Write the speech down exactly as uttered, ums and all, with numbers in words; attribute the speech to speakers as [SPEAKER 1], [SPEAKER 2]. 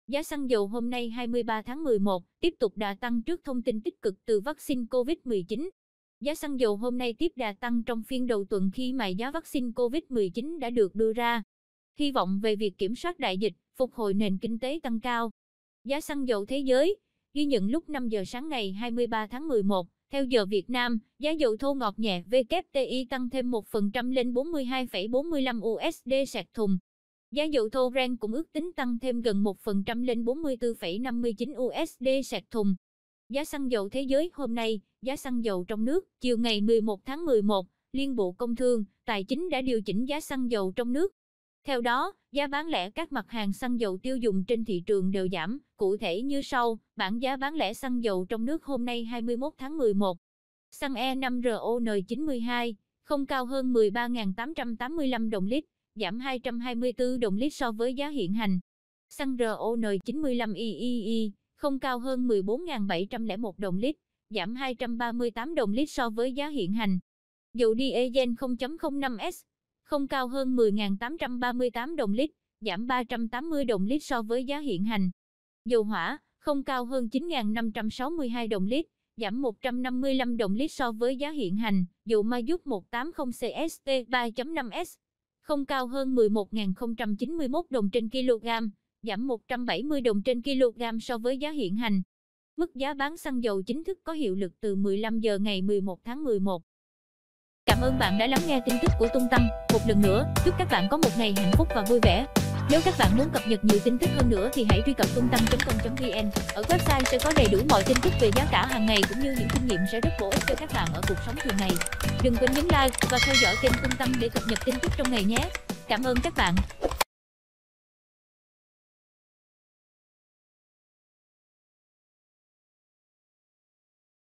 [SPEAKER 1] Giá xăng dầu hôm nay hai mươi ba tháng mười một tiếp tục đà tăng trước thông tin tích cực từ vaccine Covid mười chín. Giá xăng dầu hôm nay tiếp đà tăng trong phiên đầu tuần khi mà giá vaccine Covid mười chín đã được đưa ra. Hy vọng về việc kiểm soát đại dịch, phục hồi nền kinh tế tăng cao. Giá xăng dầu thế giới ghi nhận lúc năm giờ sáng ngày hai mươi ba tháng mười một, theo giờ Việt Nam, giá dầu thô ngọt nhẹ W T I tăng thêm một phần trăm lên bốn mươi hai phẩy bốn mươi lăm U S D sạc thùng. Giá dầu thô Brent cũng ước tính tăng thêm gần một phần trăm lên bốn mươi tư phẩy năm mươi chín U S D sạc thùng. Giá xăng dầu thế giới hôm nay, giá xăng dầu trong nước, chiều ngày mười một tháng mười một, Liên Bộ Công Thương, Tài chính đã điều chỉnh giá xăng dầu trong nước. Theo đó, giá bán lẻ các mặt hàng xăng dầu tiêu dùng trên thị trường đều giảm, cụ thể như sau: bảng giá bán lẻ xăng dầu trong nước hôm nay hai mươi mốt tháng mười một. Xăng E năm R O N chín mươi hai, không cao hơn mười ba nghìn tám trăm tám mươi lăm đồng lít, giảm hai trăm hai mươi tư đồng lít so với giá hiện hành. Xăng R O N chín mươi lăm I I I, không cao hơn mười bốn nghìn bảy trăm lẻ một đồng lít, giảm hai trăm ba mươi tám đồng lít so với giá hiện hành. Dầu diesel không chấm không năm S, không cao hơn mười nghìn tám trăm ba mươi tám đồng lít, giảm ba trăm tám mươi đồng lít so với giá hiện hành. Dầu hỏa, không cao hơn chín nghìn năm trăm sáu mươi hai đồng lít, giảm một trăm năm mươi lăm đồng lít so với giá hiện hành. Dầu ma rút một trăm tám mươi C S T ba chấm năm S, không cao hơn mười một nghìn không trăm chín mươi mốt đồng trên kg, giảm một trăm bảy mươi đồng trên kg so với giá hiện hành. Mức giá bán xăng dầu chính thức có hiệu lực từ mười lăm giờ ngày mười một tháng mười một. Cảm ơn bạn đã lắng nghe tin tức của Tung Tăng. Một lần nữa, chúc các bạn có một ngày hạnh phúc và vui vẻ. Nếu các bạn muốn cập nhật nhiều tin tức hơn nữa thì hãy truy cập tung tăng chấm com chấm vn. Ở website sẽ có đầy đủ mọi tin tức về giá cả hàng ngày cũng như những kinh nghiệm sẽ rất bổ ích cho các bạn ở cuộc sống thường ngày. Đừng quên nhấn like và theo dõi kênh Tung Tăng để cập nhật tin tức trong ngày nhé. Cảm ơn các bạn.